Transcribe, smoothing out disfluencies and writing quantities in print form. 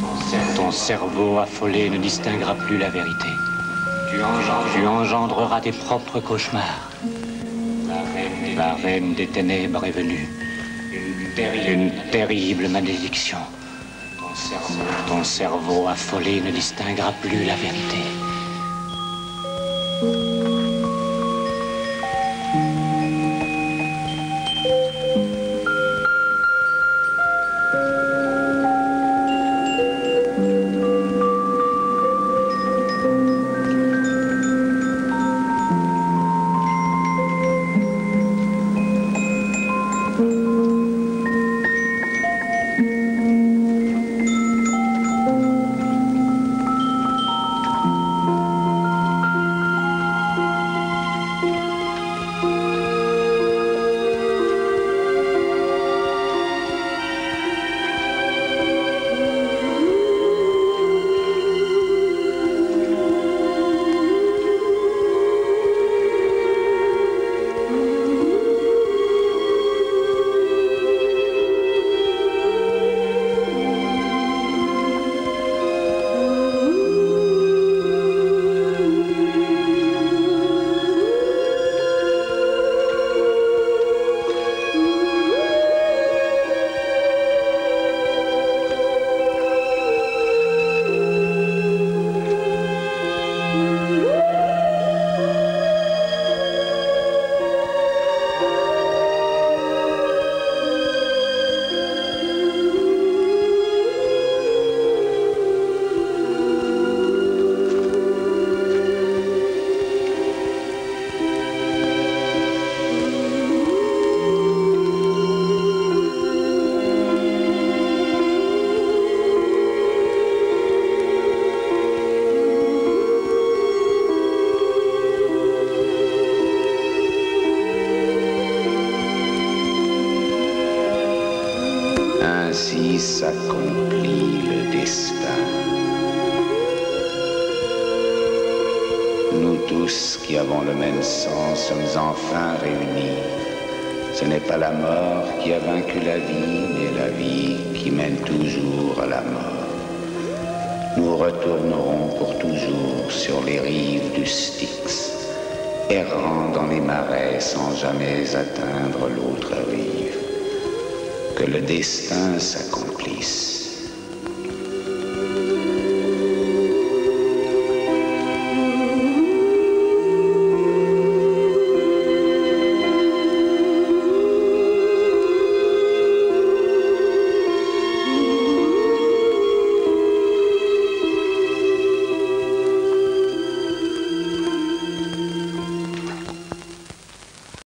Ton cerveau affolé ne distinguera plus la vérité. Tu engendreras tes propres cauchemars. La reine des ténèbres est venue. Une terrible malédiction. Ton cerveau affolé ne distinguera plus la vérité. Ainsi s'accomplit le destin. Nous tous qui avons le même sang sommes enfin réunis. Ce n'est pas la mort qui a vaincu la vie, mais la vie qui mène toujours à la mort. Nous retournerons pour toujours sur les rives du Styx, errant dans les marais sans jamais atteindre l'autre rive. Que le destin s'accomplisse.